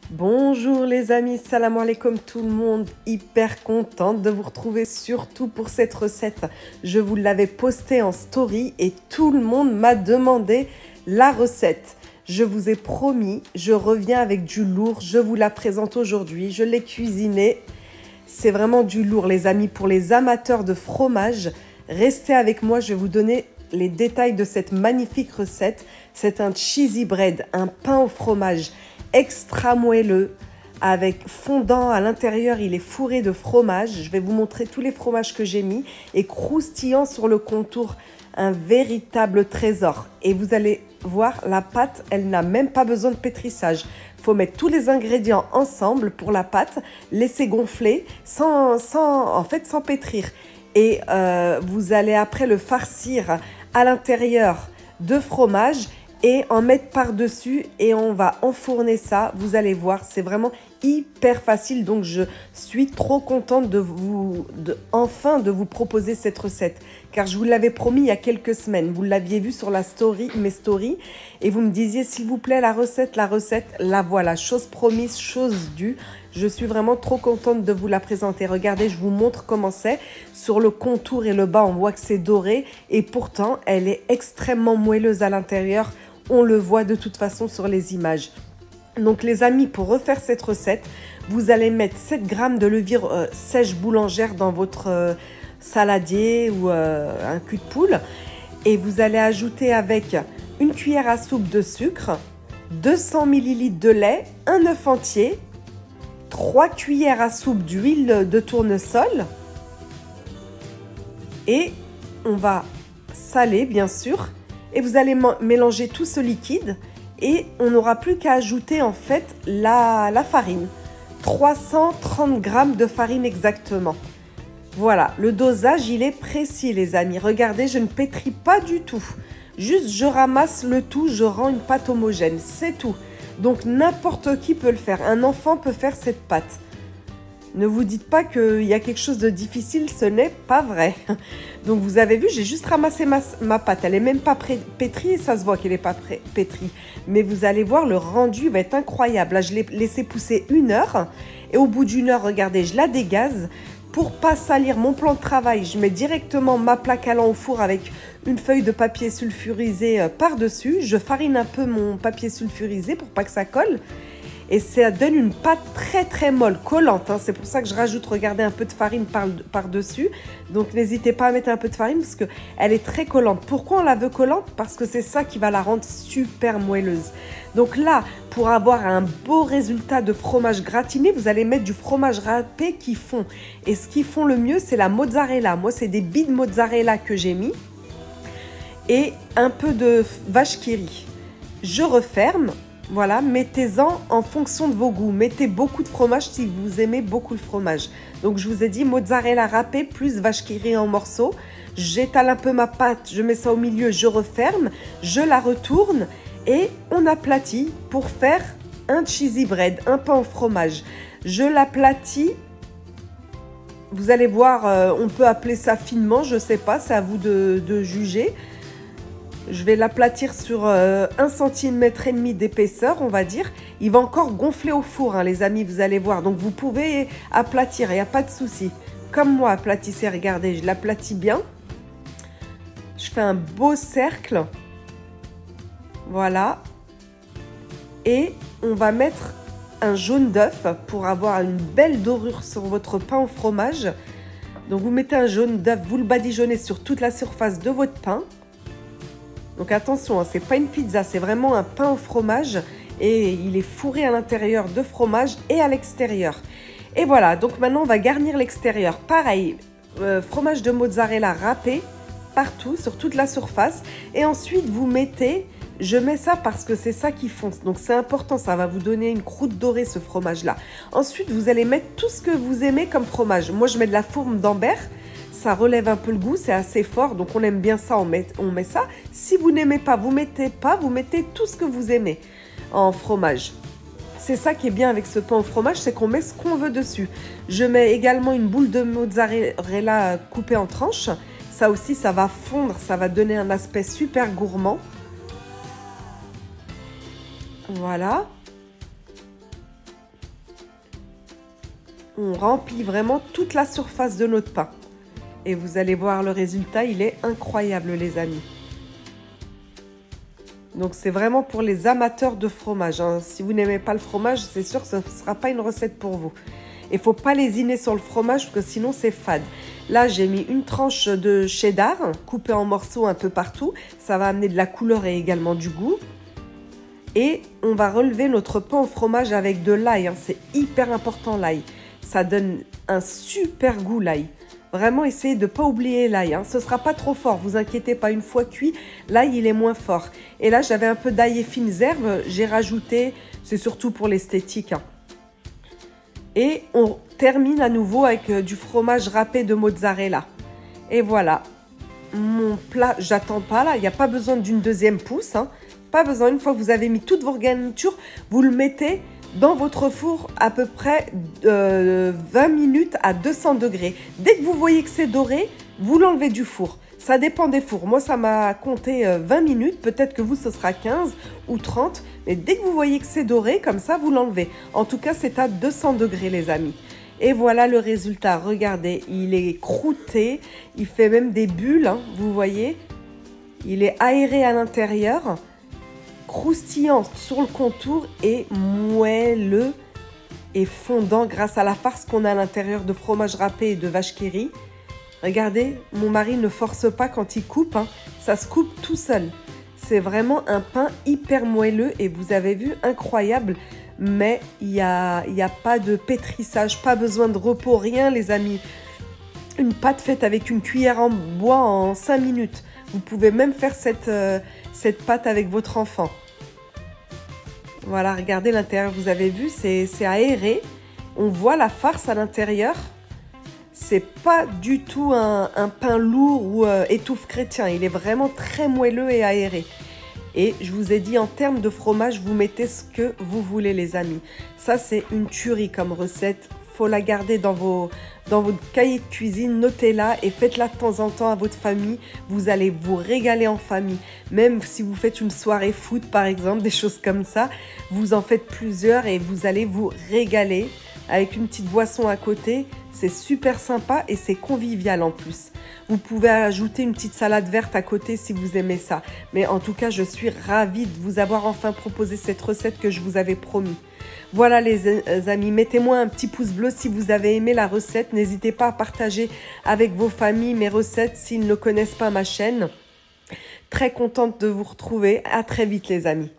Bonjour les amis, salam alaikum tout le monde, hyper contente de vous retrouver surtout pour cette recette. Je vous l'avais postée en story et tout le monde m'a demandé la recette. Je vous ai promis, je reviens avec du lourd, je vous la présente aujourd'hui, je l'ai cuisinée. C'est vraiment du lourd les amis, pour les amateurs de fromage, restez avec moi, je vais vous donner les détails de cette magnifique recette. C'est un cheesy bread, un pain au fromage extra moelleux avec fondant à l'intérieur, il est fourré de fromage. Je vais vous montrer tous les fromages que j'ai mis et croustillant sur le contour, un véritable trésor. Et vous allez voir, la pâte, elle n'a même pas besoin de pétrissage. Il faut mettre tous les ingrédients ensemble pour la pâte, laisser gonfler sans pétrir. Et vous allez après le farcir à l'intérieur de fromage et en mettre par-dessus et on va enfourner ça. Vous allez voir, c'est vraiment hyper facile. Donc, je suis trop contente de vous proposer cette recette. Car je vous l'avais promis il y a quelques semaines. Vous l'aviez vu sur mes stories. Et vous me disiez, s'il vous plaît, la recette, la voilà. Chose promise, chose due. Je suis vraiment trop contente de vous la présenter. Regardez, je vous montre comment c'est. Sur le contour et le bas, on voit que c'est doré. Et pourtant, elle est extrêmement moelleuse à l'intérieur. On le voit de toute façon sur les images. Donc les amis, pour refaire cette recette, vous allez mettre 7 g de levure sèche boulangère dans votre saladier ou un cul de poule. Et vous allez ajouter avec une cuillère à soupe de sucre, 200 ml de lait, un œuf entier, 3 cuillères à soupe d'huile de tournesol. Et on va saler bien sûr. Et vous allez mélanger tout ce liquide et on n'aura plus qu'à ajouter en fait la farine. 330 g de farine exactement. Voilà, le dosage il est précis les amis. Regardez, je ne pétris pas du tout. Juste je ramasse le tout, je rends une pâte homogène, c'est tout. Donc n'importe qui peut le faire, un enfant peut faire cette pâte. Ne vous dites pas qu'il y a quelque chose de difficile, ce n'est pas vrai. Donc vous avez vu, j'ai juste ramassé ma pâte. Elle n'est même pas pétrie et ça se voit qu'elle n'est pas pétrie. Mais vous allez voir, le rendu va être incroyable. Là, je l'ai laissé pousser 1 heure. Et au bout d'1 heure, regardez, je la dégaze. Pour pas salir mon plan de travail, je mets directement ma plaque allant au four avec une feuille de papier sulfurisé par-dessus. Je farine un peu mon papier sulfurisé pour pas que ça colle. Et ça donne une pâte très très molle, collante. C'est pour ça que je rajoute, regardez, un peu de farine par-dessus. Donc n'hésitez pas à mettre un peu de farine parce qu'elle est très collante. Pourquoi on la veut collante? Parce que c'est ça qui va la rendre super moelleuse. Donc là, pour avoir un beau résultat de fromage gratiné, vous allez mettre du fromage râpé qui fond. Et ce qui fond le mieux, c'est la mozzarella. Moi, c'est des billes de mozzarella que j'ai mis. Et un peu de vache qui rit. Je referme. Voilà, mettez-en en fonction de vos goûts. Mettez beaucoup de fromage si vous aimez beaucoup le fromage. Donc, je vous ai dit mozzarella râpée plus vache qui rit en morceaux. J'étale un peu ma pâte, je mets ça au milieu, je referme, je la retourne et on aplatit pour faire un cheesy bread, un pain au fromage. Je l'aplatis. Vous allez voir, on peut appeler ça finement, je ne sais pas, c'est à vous de juger. Je vais l'aplatir sur 1,5 cm d'épaisseur, on va dire. Il va encore gonfler au four, les amis, vous allez voir. Donc, vous pouvez aplatir, il n'y a pas de souci. Comme moi, aplatissez, regardez, je l'aplatis bien. Je fais un beau cercle. Voilà. Et on va mettre un jaune d'œuf pour avoir une belle dorure sur votre pain au fromage. Donc, vous mettez un jaune d'œuf, vous le badigeonnez sur toute la surface de votre pain. Donc attention, c'est pas une pizza, c'est vraiment un pain au fromage et il est fourré à l'intérieur de fromage et à l'extérieur. Et voilà, donc maintenant on va garnir l'extérieur. Pareil, fromage de mozzarella râpé partout, sur toute la surface. Et ensuite vous mettez, je mets ça parce que c'est ça qui fonce. Donc c'est important, ça va vous donner une croûte dorée ce fromage-là. Ensuite vous allez mettre tout ce que vous aimez comme fromage. Moi je mets de la fourme d'Ambert. Ça relève un peu le goût, c'est assez fort, donc on aime bien ça, on met ça. Si vous n'aimez pas, vous mettez tout ce que vous aimez en fromage. C'est ça qui est bien avec ce pain au fromage, c'est qu'on met ce qu'on veut dessus. Je mets également une boule de mozzarella coupée en tranches. Ça aussi, ça va fondre, ça va donner un aspect super gourmand. Voilà. on remplit vraiment toute la surface de notre pain. Et vous allez voir le résultat, il est incroyable les amis. Donc c'est vraiment pour les amateurs de fromage, hein. Si vous n'aimez pas le fromage, c'est sûr que ce ne sera pas une recette pour vous. Il ne faut pas lésiner sur le fromage parce que sinon c'est fade. Là j'ai mis une tranche de cheddar coupée en morceaux un peu partout. Ça va amener de la couleur et également du goût. Et on va relever notre pain au fromage avec de l'ail, hein. C'est hyper important l'ail. Ça donne un super goût l'ail. Vraiment, essayez de ne pas oublier l'ail, hein. Ce ne sera pas trop fort, vous inquiétez pas. Une fois cuit, l'ail, il est moins fort. Et là, j'avais un peu d'ail et fines herbes. J'ai rajouté, c'est surtout pour l'esthétique, hein. Et on termine à nouveau avec du fromage râpé de mozzarella. Et voilà, mon plat, j'attends pas là. Il n'y a pas besoin d'une deuxième pousse, hein. Pas besoin, une fois que vous avez mis toutes vos garnitures, vous le mettez dans votre four à peu près 20 minutes à 200 degrés. Dès que vous voyez que c'est doré, vous l'enlevez du four. Ça dépend des fours. Moi, ça m'a compté 20 minutes. Peut-être que vous, ce sera 15 ou 30. Mais dès que vous voyez que c'est doré, comme ça, vous l'enlevez. En tout cas, c'est à 200 degrés, les amis. Et voilà le résultat. Regardez, il est croûté. Il fait même des bulles, hein, vous voyez. Il est aéré à l'intérieur, croustillant sur le contour et moelleux et fondant grâce à la farce qu'on a à l'intérieur de fromage râpé et de vache qui rit. Regardez, mon mari ne force pas quand il coupe, hein. Ça se coupe tout seul. C'est vraiment un pain hyper moelleux et vous avez vu, incroyable. Mais il y a pas de pétrissage, pas besoin de repos, rien les amis. Une pâte faite avec une cuillère en bois en 5 minutes. Vous pouvez même faire cette pâte avec votre enfant. Voilà, regardez l'intérieur, vous avez vu, c'est aéré. On voit la farce à l'intérieur. C'est pas du tout un pain lourd ou étouffe chrétien. Il est vraiment très moelleux et aéré. Et je vous ai dit, en termes de fromage, vous mettez ce que vous voulez, les amis. Ça, c'est une tuerie comme recette. Faut la garder dans votre cahier de cuisine, notez-la et faites-la de temps en temps à votre famille. Vous allez vous régaler en famille. Même si vous faites une soirée foot, par exemple, des choses comme ça, vous en faites plusieurs et vous allez vous régaler avec une petite boisson à côté. C'est super sympa et c'est convivial en plus. Vous pouvez ajouter une petite salade verte à côté si vous aimez ça. Mais en tout cas, je suis ravie de vous avoir enfin proposé cette recette que je vous avais promis. Voilà les amis, mettez-moi un petit pouce bleu si vous avez aimé la recette. N'hésitez pas à partager avec vos familles mes recettes s'ils ne connaissent pas ma chaîne. Très contente de vous retrouver. À très vite les amis.